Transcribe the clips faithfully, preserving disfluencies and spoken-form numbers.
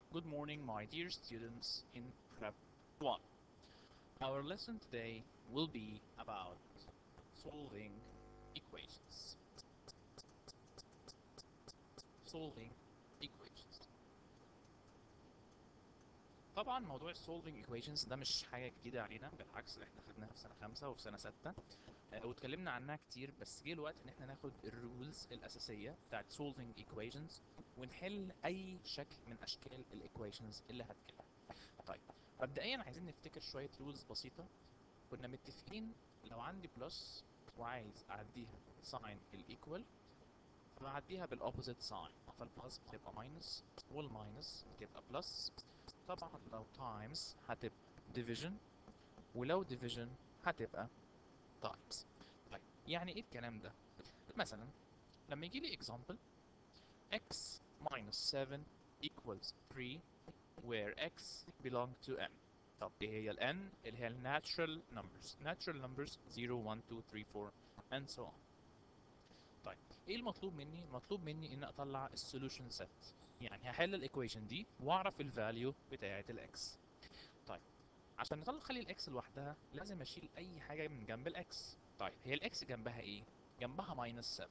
Good morning, my dear students in prep one. Our lesson today will be about solving equations. Solving equations. طبعا موضوع solving equations ده مش حاجة جديدة علينا، بالعكس احنا خدناها في سنة خمسة وفي سنة ستة آه، واتكلمنا عنها كتير، بس جه الوقت ان احنا ناخد الرولز الأساسية بتاعت solving equations ونحل أي شكل من أشكال الايكويشنز اللي هتجيلنا. طيب مبدئيا عايزين نفتكر شوية رولز بسيطة. كنا متفقين لو عندي بلس وعايز اعديها ساين الايكوال فبعديها بالاوبوزيت ساين، فالبلس بتبقى ماينس والماينس بتبقى بلس. طبعا لو تايمز هتبقى division، ولو division هتبقى times. طيب يعني ايه الكلام ده؟ مثلا لما يجي لي example x minus seven equals three where x belong to n. طب ايه هي ال n؟ اللي هي ال natural numbers. natural numbers zero, one, two, three, four and so on. طيب ايه المطلوب مني؟ المطلوب مني ان اطلع السوليوشن سيت، يعني هحل الايكويشن دي واعرف الفاليو بتاعه الاكس. طيب عشان نطلع خلي الاكس لوحدها لازم اشيل اي حاجه من جنب الاكس. طيب هي الاكس جنبها ايه؟ جنبها ماينس سبعة.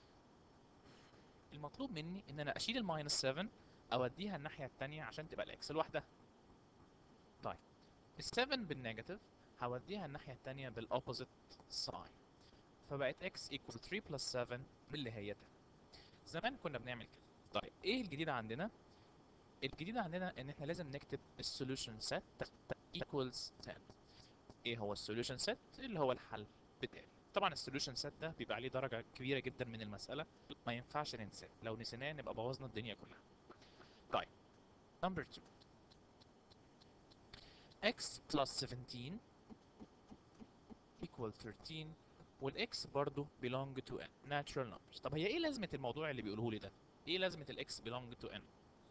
المطلوب مني ان انا اشيل الماينس سبعة اوديها الناحيه الثانيه عشان تبقى الاكس لوحدها. طيب ال سبعة بالنيجاتيف هوديها الناحيه الثانيه بالاوبوزيت ساين، فبقت x equal three plus seven اللي هي عشرة. زمان كنا بنعمل كده. طيب ايه الجديد عندنا؟ الجديد عندنا ان احنا لازم نكتب السوليوشن سيت equals عشرة. ايه هو السوليوشن سيت؟ اللي هو الحل بتاعي. طبعا السوليوشن سيت ده بيبقى عليه درجه كبيره جدا من المساله، ما ينفعش ننساه، لو نسيناه نبقى بوظنا الدنيا كلها. طيب number two x plus seventeen equal thirteen والاكس برضه belong to n natural numbers. طب هي ايه لازمه الموضوع اللي بيقوله لي ده؟ ايه لازمه الاكس belong to n؟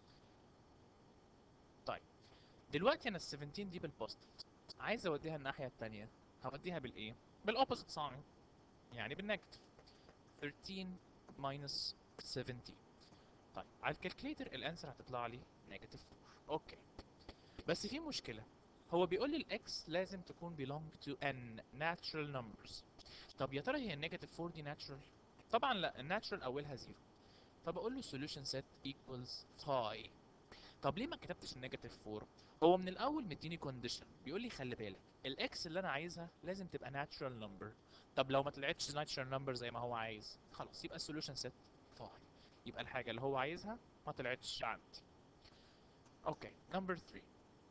طيب دلوقتي انا ال سبعتاشر دي بالبوزيتيف، عايز اوديها الناحيه الثانيه، هوديها بالايه؟ بالاوبوزيت ساين، يعني بالنيجاتيف. ثيرتين minus سبعتاشر. طيب على الكالكليتر الانسر هتطلع لي نيجاتيف فور. اوكي بس في مشكله، هو بيقول لي الاكس لازم تكون belong to n natural numbers. طب يا ترى هي النيجاتيف فور دي ناتشرال؟ طبعا لا، الناتشرال اولها زيرو. فبقول له solution set equals phi. طب ليه ما كتبتش النيجاتيف فور؟ هو من الاول مديني كونديشن بيقول لي خلي بالك الاكس اللي انا عايزها لازم تبقى ناتشرال نمبر. طب لو ما طلعتش ناتشرال نمبر زي ما هو عايز، خلاص يبقى السوليوشن سيت فاي، يبقى الحاجه اللي هو عايزها ما طلعتش عندي. اوكي نمبر ثري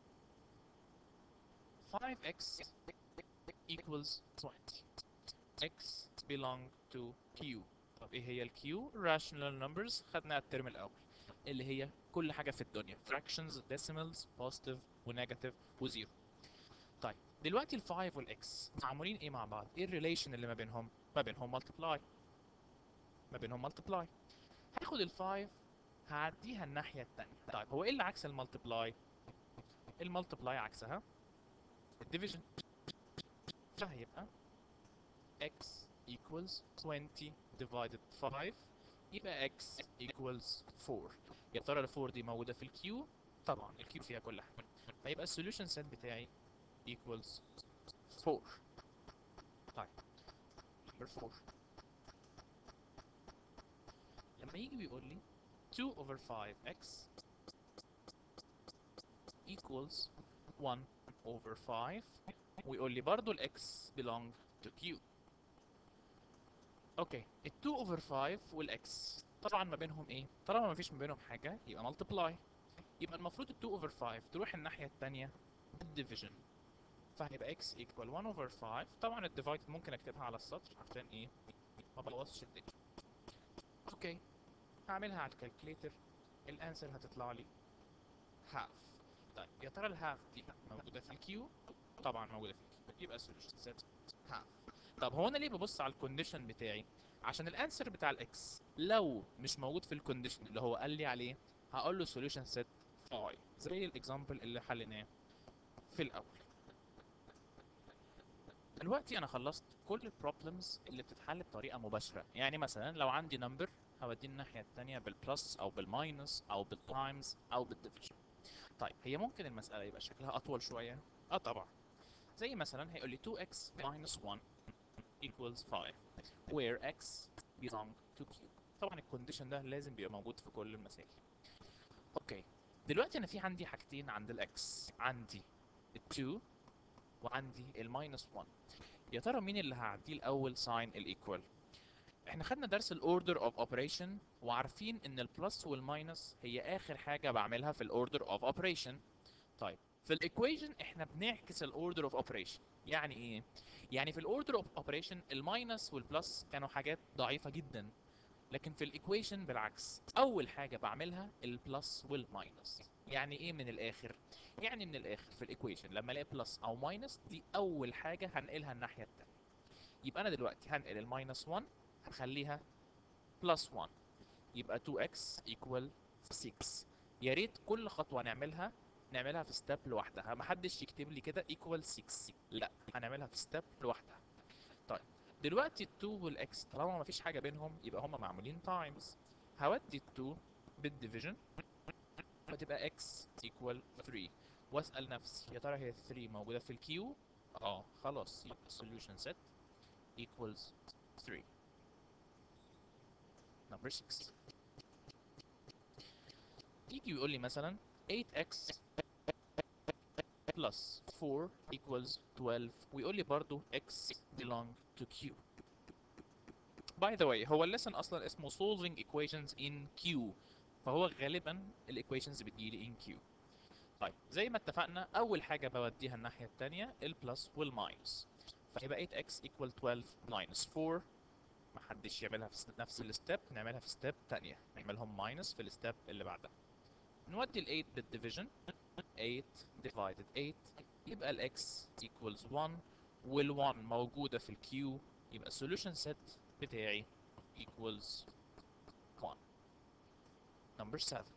فايف x equals twenty. x belong to q. طب ايه هي الكيو؟ rational numbers، خدناها الترم الاول، اللي هي كل حاجه في الدنيا fractions decimals positive ونيجاتيف وزيرو. طيب دلوقتي ال خمسة والاكس معمولين ايه مع بعض؟ ايه الريليشن اللي ما بينهم؟ ما بينهم مالتبلاي، ما بينهم مالتبلاي. هاخد ال خمسة هعديها الناحيه الثانيه. طيب هو ايه اللي عكس المالتبلاي؟ المالتبلاي عكسها الديفيجن، فهيبقى x equals twenty divided five، يبقى x equals four. يا ترى ال four دي موجوده في الكيو؟ طبعا الكيو فيها كل حاجه، فيبقى السوليوشن سيت بتاعي equals four. طيب number four لما يجي بيقول لي two over five x equals one over five، ويقول لي برضو ال x belong to q. اوكي ال two over five وال x طبعا ما بينهم ايه؟ طالما ما فيش ما بينهم حاجه يبقى multiply، يبقى المفروض ال two over five تروح الناحيه الثانيه بالديفيجن، فهيبقى x equal one over five. طبعا الديفايد ممكن اكتبها على السطر عشان ايه؟ ما بوظش الدنيا. اوكي هعملها على الكالكليتر، الانسر هتطلع لي هاف. طيب يا ترى الهاف دي موجوده في الكيو؟ طبعا موجوده في الكيو، يبقى السوليوشن سيت هاف. طب هو انا ليه ببص على الكونديشن بتاعي؟ عشان الانسر بتاع الاكس لو مش موجود في الكونديشن اللي هو قال لي عليه هقول له سوليوشن سيت فاي، زي الاكزامبل اللي حليناه في الاول. دلوقتي انا خلصت كل البروبلمز اللي بتتحل بطريقه مباشره، يعني مثلا لو عندي نمبر هوديه الناحيه الثانيه بالبلس او بالماينس او بالتايمز او بالديفيجن. طيب هي ممكن المسألة يبقى شكلها أطول شوية؟ اه طبعا. زي مثلا هيقول لي تو إكس minus one equals five where x belong to q. طبعا الكونديشن ده لازم بيبقى موجود في كل المسائل. اوكي، دلوقتي انا في عندي حاجتين عند الاكس، عندي ال two وعندي ال minus one. يا ترى مين اللي هعديه الاول ساين الايكوال؟ احنا خدنا درس الاوردر اوف اوبريشن وعارفين ان البلس والماينس هي اخر حاجه بعملها في الاوردر اوف اوبريشن. طيب في الايكويشن احنا بنعكس الاوردر اوف اوبريشن. يعني ايه؟ يعني في الاوردر اوف اوبريشن الماينس والبلس كانوا حاجات ضعيفه جدا، لكن في الايكويشن بالعكس، اول حاجه بعملها البلس والماينس. يعني ايه من الاخر؟ يعني من الاخر في الايكويشن لما الاقي بلس او ماينس دي اول حاجه هنقلها الناحيه الثانيه. يبقى انا دلوقتي هنقل الماينس one هخليها بلس one، يبقى تو إكس equal six. يا ريت كل خطوه نعملها نعملها في ستيب لوحدها، محدش يكتب لي كده equal six، لا هنعملها في ستيب لوحدها. طيب دلوقتي ال two والاكس طالما مفيش حاجه بينهم يبقى هما معمولين تايمز. هودي ال two بالديفيجن فتبقى x equal three، واسال نفسي يا ترى هي three موجوده في الكيو؟ اه خلاص، يبقى solution set equals three. number six يجي يقول لي مثلا eight x plus four equals twelve، ويقول لي برضو x belong to q. باي ذا واي هو الليسن اصلا اسمه solving equations in Q، فهو غالبا الايكويشنز بتجيلي in Q. طيب زي ما اتفقنا اول حاجه بوديها الناحيه الثانيه البلس والماينس، فيبقى eight x equal twelve minus four. محدش يعملها في نفس الستيب، نعملها في ستيب ثانيه، نعملهم ماينس في الستيب اللي بعدها. نودي ال eight بالديفيجن، eight divided eight يبقى ال x equals one، وال one موجوده في الكيو، يبقى solution set بتاعي equals one. number seven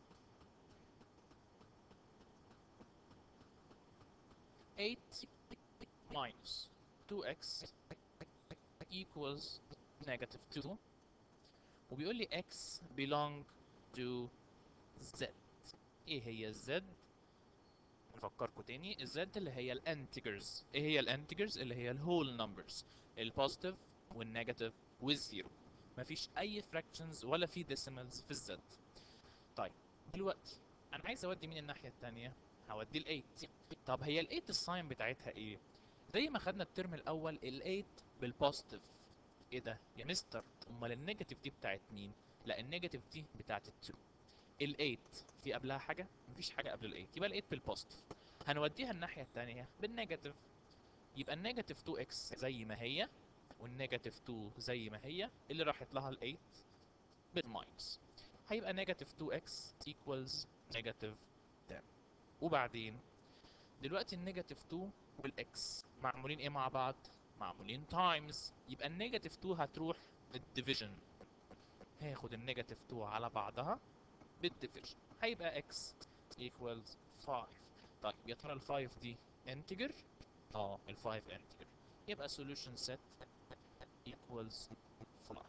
eight minus two x equals negative two، وبيقول لي x belong to z. ايه هي الزد؟ نفكركم تاني، الزد اللي هي الانتجرز. ايه هي الانتجرز؟ اللي هي الهول نمبرز، البوزيتيف والنيجاتيف والزيرو. مفيش اي fractions ولا في decimals في الزد. طيب دلوقتي انا عايز اودي مين الناحيه الثانيه؟ هودي ال eight. طب هي ال eight الساين بتاعتها ايه؟ زي ما خدنا الترم الاول ال eight بالبوزيتيف. ايه ده يا مستر؟ امال النيجاتيف دي بتاعت مين؟ لا النيجاتيف دي بتاعت ال two. ال eight في قبلها حاجه؟ مفيش حاجه قبل ال eight، يبقى ال eight بالبوزيتيف. هنوديها الناحيه الثانيه بالنيجاتيف، يبقى النيجاتيف two x زي ما هي، والنيجاتيف two زي ما هي، اللي راحت لها ال eight بالماينس، هيبقى نيجاتيف two x equals نيجاتيف ten. وبعدين دلوقتي النيجاتيف two والاكس معمولين ايه مع بعض؟ معمولين تايمز، يبقى النيجاتيف two هتروح بالديفيجن، هاخد النيجاتيف two على بعضها بالديفيجن، هيبقى x equals five. طيب يا ترى ال five دي انتجر؟ اه ال five انتجر، يبقى solution set equals five.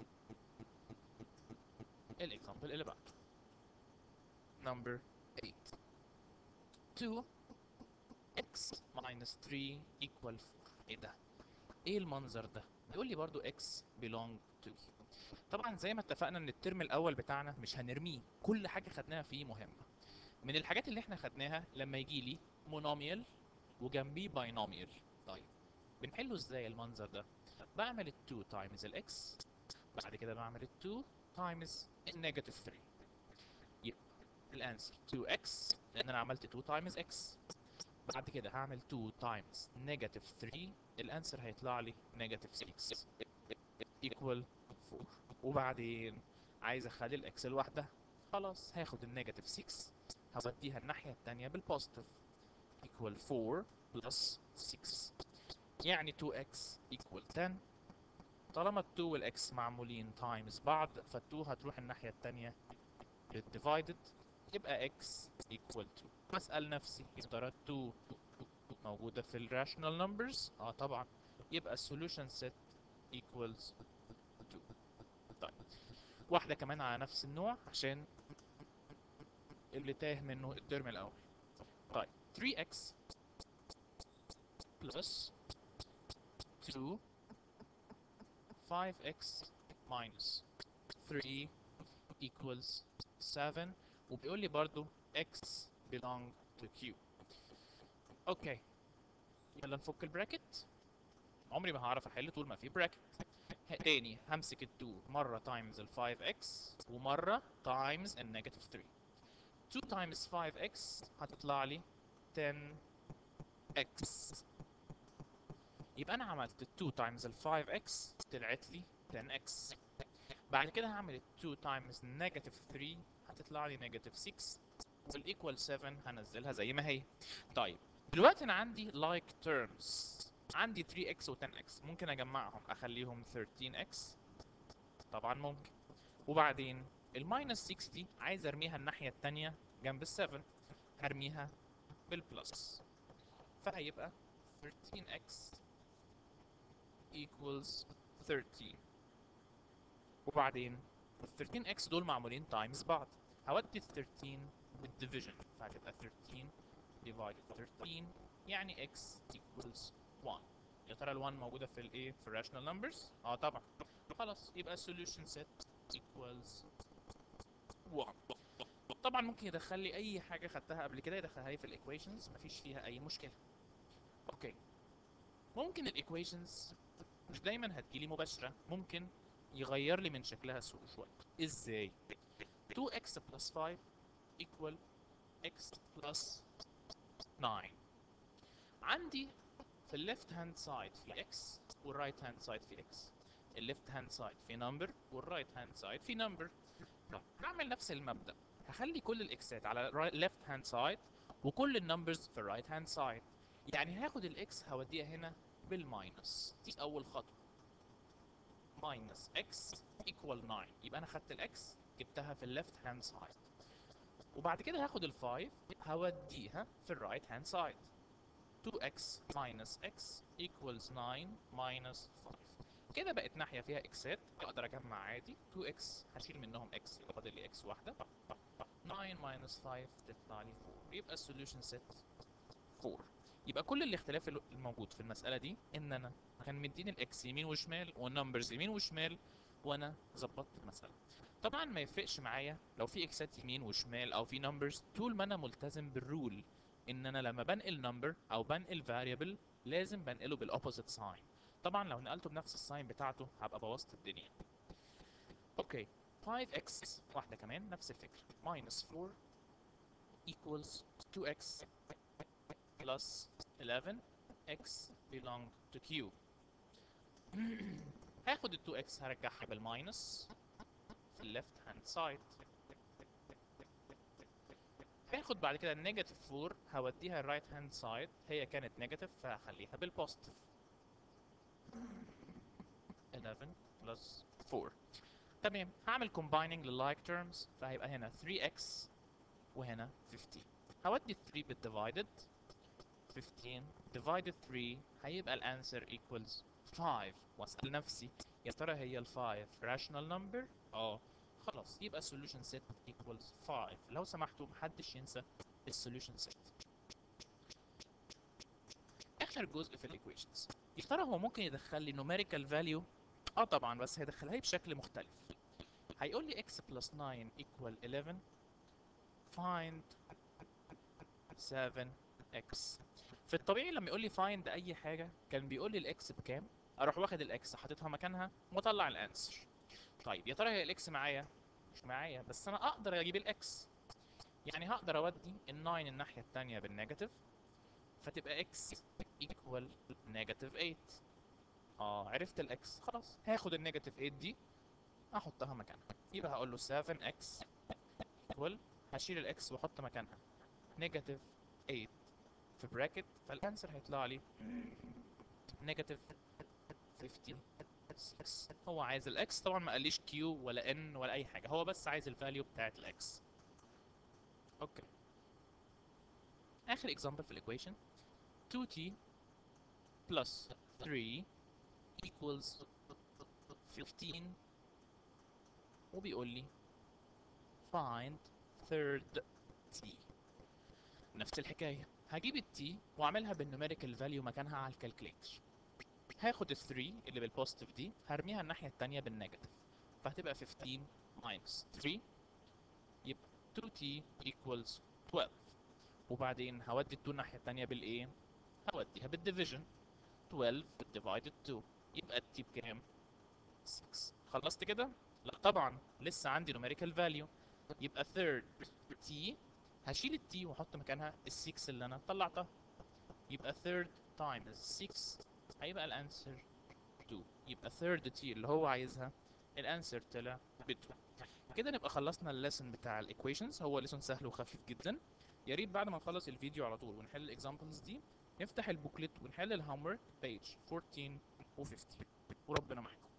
الاكزامبل اللي بعده number eight two x minus three equal four. ايه ده؟ ايه المنظر ده؟ بيقول لي برضو x belong to q. طبعا زي ما اتفقنا ان الترم الاول بتاعنا مش هنرميه، كل حاجه خدناها فيه مهمه. من الحاجات اللي احنا خدناها لما يجي لي مونوميال وجنبيه باينوميال، طيب بنحله ازاي المنظر ده؟ بعمل ال two times ال x، بعد كده بعمل ال two times النيجاتيف three، يبقى الانسر two x لان انا عملت two times x. بعد كده هعمل two times negative three، الانسر هيطلع لي negative six equal four. وبعدين عايز اخلي الاكس لوحدها، خلاص هاخد النيجاتيف six هوديها الناحية التانية بالبوزيتيف equal four plus six، يعني two x equal ten. طالما ال two وال x معمولين times بعض فال two هتروح الناحية التانية بالdivided، يبقى x equal two. بسأل نفسي يا ترى ال two موجودة في ال rational numbers؟ اه طبعا، يبقى solution set equals two. طيب واحدة كمان على نفس النوع عشان اللي تاه منه الترم الاول. طيب three x plus two five x minus three equals seven، وبيقول لي برضو x belong to q. اوكي يلا نفك البراكت. عمري ما هعرف احل طول ما في براكت. تاني همسك ال two مرة times ال five x ومرة times ال negative three. two times five x هتطلع لي ten x. يبقى انا عملت ال two times ال five x طلعت لي ten x. بعد كده هعمل ال two times negative three هتطلع لي negative six، والايكوال seven هنزلها زي ما هي. طيب دلوقتي انا عندي like terms، عندي three x و ten x، ممكن اجمعهم اخليهم thirteen x. طبعا ممكن. وبعدين الماينس sixty عايز ارميها الناحية التانية جنب السفن، هرميها بالبلس، فهيبقى thirteen x equals thirteen. وبعدين ال thirteen x دول معمولين تايمز بعض، هودي ال thirteen بالديفيجن، فهتبقى thirteen divided thirteen يعني x equals one. يا ترى ال one موجودة في الايه؟ في الراشنال نمبرز؟ اه طبعا. خلاص يبقى solution set equals one. طبعا ممكن يدخل لي اي حاجة خدتها قبل كده يدخلها لي في الايكويشنز، مفيش فيها اي مشكلة. اوكي ممكن الايكويشنز مش دايما هتجيلي مباشرة، ممكن يغير لي من شكلها سوء شوية. ازاي؟ two x plus five equal x plus nine. عندي في ال left hand side في x وال right hand side في x. ال left hand side في number وال right hand side في number. طب هعمل نفس المبدأ، هخلي كل الاكسات على ال left hand side وكل النمبرز في ال right hand side. يعني هاخد الاكس هوديها هنا بالماينس، دي أول خطوة. minus x equal nine، يبقى أنا خدت الاكس جبتها في ال left hand side. وبعد كده هاخد ال five هوديها في ال right hand side. two x minus x equals nine minus five. كده بقت ناحية فيها اكسات اقدر اجمع عادي. two x هشيل منهم x يبقى فاضل لي x واحدة. nine minus five تطلع لي four، يبقى السوليوشن set four. يبقى كل الاختلاف الموجود في المسألة دي ان انا كان مديني الاكس يمين وشمال والنمبرز يمين وشمال وانا ظبطت المسألة. طبعا ما يفرقش معايا لو في اكسات يمين وشمال او في نمبرز، طول ما انا ملتزم بالرول ان انا لما بنقل نمبر او بنقل فاريبل لازم بنقله بالاوبوزيت ساين. طبعا لو نقلته بنفس الساين بتاعته هبقى بوظت الدنيا. اوكي five x واحدة كمان نفس الفكرة minus four equals two x plus eleven x belong to q. هاخد ال two x هرجعها بالماينس في ال left hand side. هاخد بعد كده النيجاتيف four هوديها الرايت هاند سايد، هي كانت نيجاتيف فهخليها بالبوزيتيف. eleven plus four. تمام هعمل combining لل like terms، فهيبقى هنا three x وهنا fifteen. هودي three بالdivided، fifteen divided three هيبقى الانسر equals five. واسأل نفسي يا ترى هي ال five rational number؟ اه خلاص يبقى solution set equals five. لو سمحتوا محدش ينسى ال solution set. اخر جزء في الايكويشنز، يا ترى هو ممكن يدخل لي numerical value؟ اه طبعا بس هيدخلها لي بشكل مختلف. هيقول لي x plus nine equal eleven find seven x. في الطبيعي لما يقول لي find اي حاجه كان بيقول لي الاكس بكام، اروح واخد الاكس حاططها مكانها واطلع الانسر. طيب يا ترى هي الاكس معايا؟ مش معايا، بس انا اقدر اجيب الاكس. يعني هقدر اودي ال nine الناحيه الثانيه بالنيجاتيف، فتبقى x equal negative eight. اه عرفت الاكس، خلاص هاخد النيجاتيف eight دي احطها مكانها، يبقى هقول له seven x equal، هشيل الاكس واحط مكانها negative eight في براكت، فالانسر هيطلع لي negative fifty-six. هو عايز الاكس طبعا، ما قاليش كيو ولا ان ولا اي حاجه، هو بس عايز الفاليو بتاعت الاكس. اوكي اخر اكزامبل في الايكويشن two t plus three equals fifteen، وبيقول لي find third t. نفس الحكايه، هجيب التي واعملها بالنوميريكال فاليو مكانها على الكالكليتر. هاخد ال ثري اللي بالبوزيتيف دي هرميها الناحيه التانيه بالنيجاتيف، فهتبقى خمستاشر minus ثري، يبقى تو تي equals twelve. وبعدين هودي ال two الناحيه التانيه بالايه؟ هوديها بالديفيجن. twelve divided two، يبقى التي بكام؟ ستة. خلصت كده؟ لا طبعا لسه عندي numerical value، يبقى third t، هشيل التي واحط مكانها ال ستة اللي انا طلعتها، يبقى third times ستة هيبقى الانسر اتنين. يبقى third t اللي هو عايزها الانسر طلع ب اتنين. كده نبقى خلصنا الليسن بتاع الايكويشنز. هو ليسون سهل وخفيف جدا. يا ريت بعد ما نخلص الفيديو على طول ونحل الاكزامبلز دي نفتح البوكلت ونحل الهوم ورك بيج اربعتاشر و خمستاشر، وربنا معاكم.